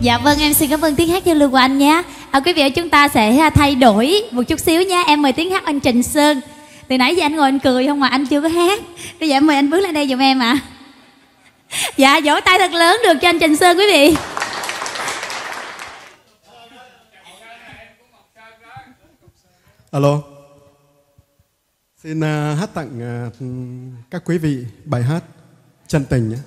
Dạ vâng, em xin cảm ơn tiếng hát giao lưu của anh nhé. Quý vị ơi, chúng ta sẽ thay đổi một chút xíu nha. Em mời tiếng hát anh Trịnh Sơn. Từ nãy giờ anh ngồi anh cười không mà anh chưa có hát. Bây giờ em mời anh bước lên đây giùm em ạ. Dạ, vỗ tay thật lớn được cho anh Trịnh Sơn quý vị. Alo. Xin hát tặng các quý vị bài hát Chân Tình nhé.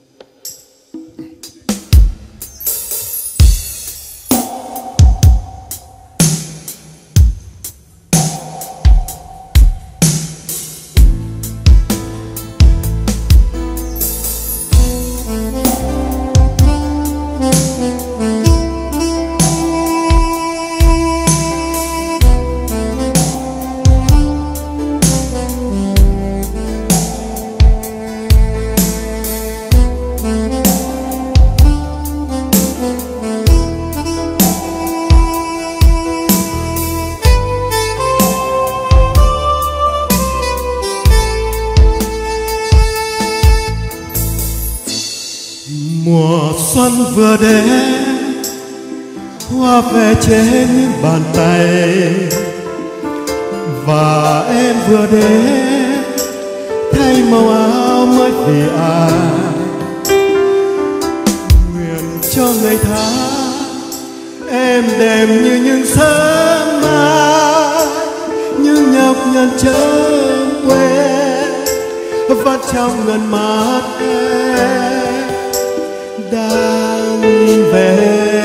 Mùa xuân vừa đến, hoa về trên những bàn tay, và em vừa đến thay màu áo mới vì ai. Nguyện cho ngày tháng em đêm như những sớm mai, những nhọc nhằn chớm quên vẫn trong ngần mắt em đang nhìn về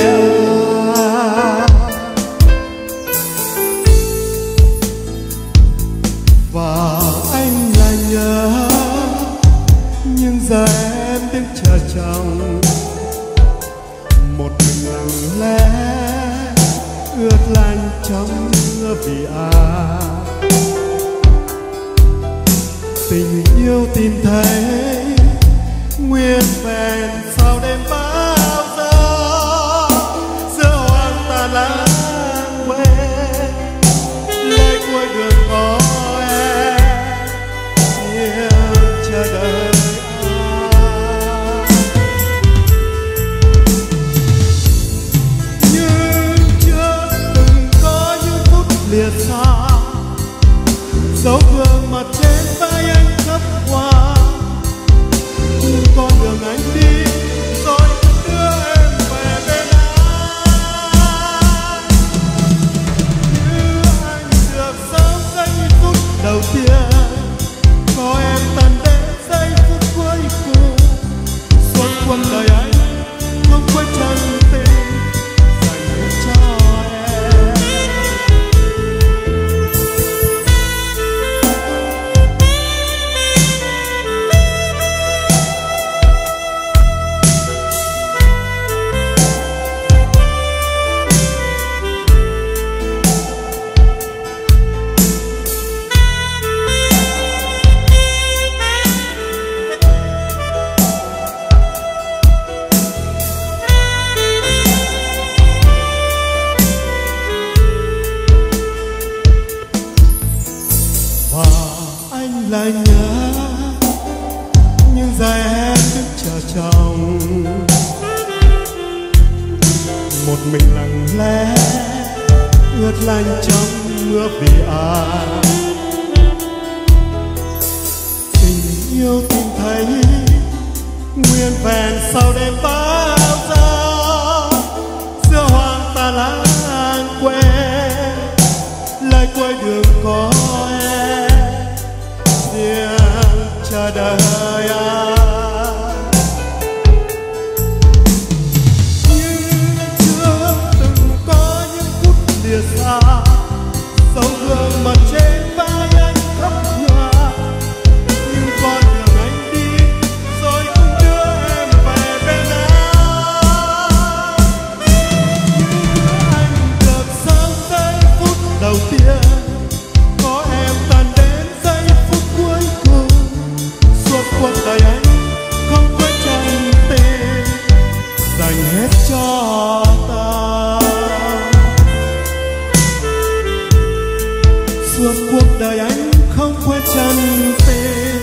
và anh lại nhớ những giờ em đứng chờ chồng, một mình lặng lẽ ướt lạnh trong mưa vì ai. Tình yêu tìm thấy nguyên vẹn sau đêm bao giờ, giữa hoang tàn lãng quên lệ cuối đường có em yêu chờ đợi ai. Nhưng chưa từng có những phút liệt xa, dấu gương mặt trên vai anh khắp qua con đường anh đi, rồi đưa em về bên anh. Như anh được sống giây phút đầu tiên, có em tận đến giây phút cuối cùng. Suốt cuộc đời anh không quên chân tình dành hết cho em. Lại nhớ những giây em đứng chờ chồng, một mình lặng lẽ ướt lạnh trong mưa vì ai. Tình yêu tìm thấy nguyên vẹn sau đêm bao giờ, giữa hoang tàn lãng quên lại cuối đường có em chờ đợi ai. Nhưng chưa từng có những phút lìa xa, dấu gương mặt trên vai anh khóc nhòa. Nhưng con đường anh đi rồi cũng đưa em về bên anh. Nhưng anh được sống giây phút đầu tiên, có em tận đến giây phút cuối cùng. Suốt cuộc đời anh không quên chân tình dành hết cho ta. Suốt cuộc đời anh không quên chân tình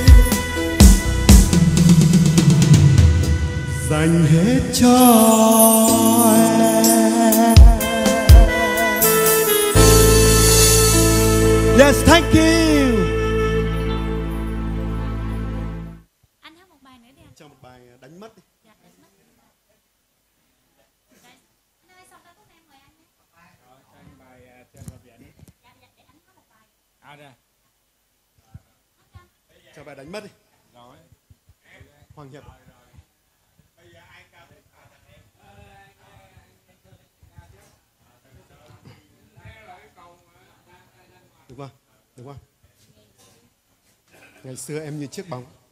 dành hết cho em. cho một bài đánh mất đi. Dạ, đánh mất. Đây, xong ra thuốc em mời anh nhé. Rồi, cho anh bài trên bờ biển. Dạ, dạ, để anh có một bài. À đây. Cho bài đánh mất đi. Rồi. Hoàng Hiệp. Đúng không? Đúng không? Ngày xưa em như chiếc bóng.